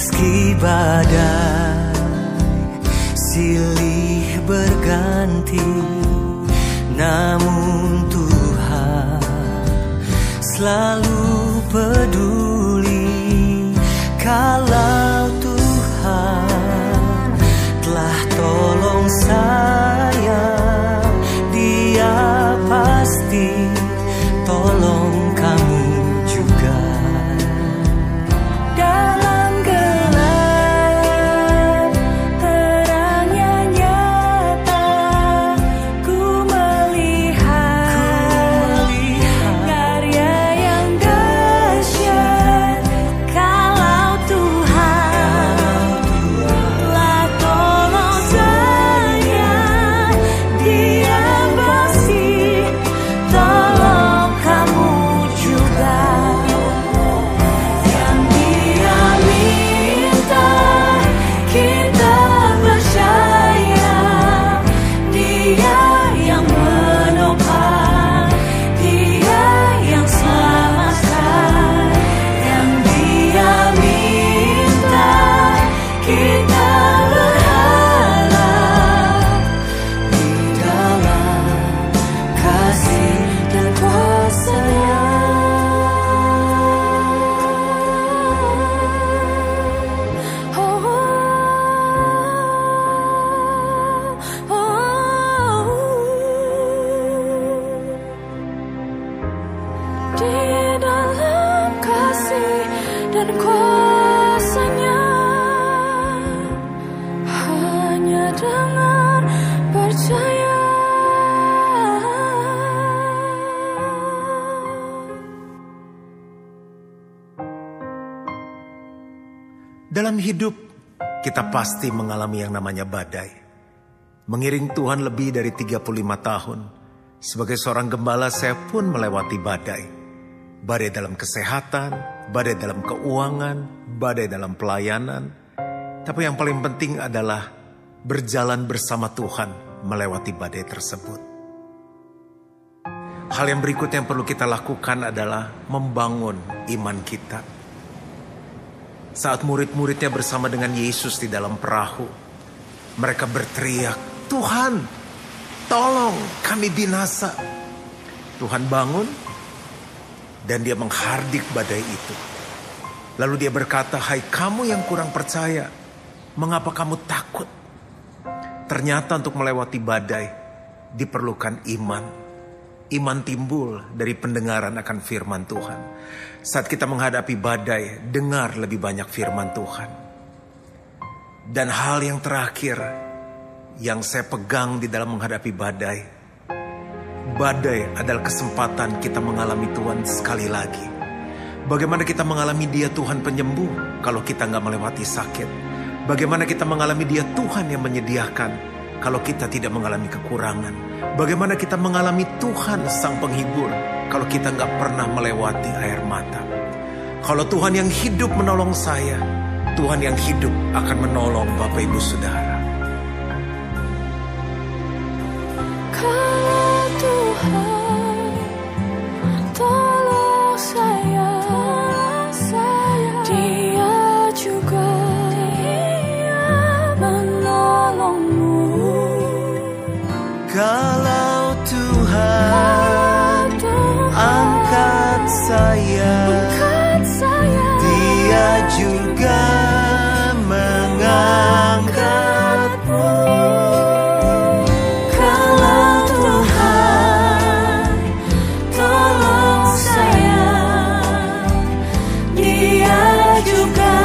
Meski badai silih berganti, namun Tuhan selalu peduli. Kalau Tuhan telah tolong saya, Dia pasti tolong kamu juga. Dalam gelap terangnya nyata, ku melihat karya yang dahsyat. Kalau Tuhan telah tolong saya, Dia pasti tolong kamu juga. Yang Dia minta kita percaya, Dia yang menopang, Dia yang selamatkan. Yang Dia minta kita berharap di dalam kasih dan kuasa-Nya. Di dalam kasih dan kuasa-Nya, hanya dengan percaya. Dalam hidup, kita pasti mengalami yang namanya badai. Mengiring Tuhan lebih dari 35 tahun, sebagai seorang gembala saya pun melewati badai. Badai dalam kesehatan, badai dalam keuangan, badai dalam pelayanan. Tapi yang paling penting adalah berjalan bersama Tuhan melewati badai tersebut. Hal yang berikutnya yang perlu kita lakukan adalah membangun iman kita. Saat murid-muridnya bersama dengan Yesus di dalam perahu, mereka berteriak, "Tuhan, tolong kami binasa." Tuhan bangun dan Dia menghardik badai itu. Lalu Dia berkata, "Hai kamu yang kurang percaya, mengapa kamu takut?" Ternyata untuk melewati badai diperlukan iman. Iman timbul dari pendengaran akan firman Tuhan. Saat kita menghadapi badai, dengar lebih banyak firman Tuhan. Dan hal yang terakhir yang saya pegang di dalam menghadapi badai, badai adalah kesempatan kita mengalami Tuhan sekali lagi. Bagaimana kita mengalami Dia Tuhan penyembuh kalau kita nggak melewati sakit? Bagaimana kita mengalami Dia Tuhan yang menyediakan kalau kita tidak mengalami kekurangan? Bagaimana kita mengalami Tuhan Sang Penghibur kalau kita nggak pernah melewati air mata? Kalau Tuhan yang hidup menolong saya, Tuhan yang hidup akan menolong Bapak Ibu Saudara. Kalau Tuhan tolong saya, Dia juga menolongmu. Kalau Tuhan angkat saya, Dia juga mengangkatmu. Kalau Tuhan tolong saya, Dia juga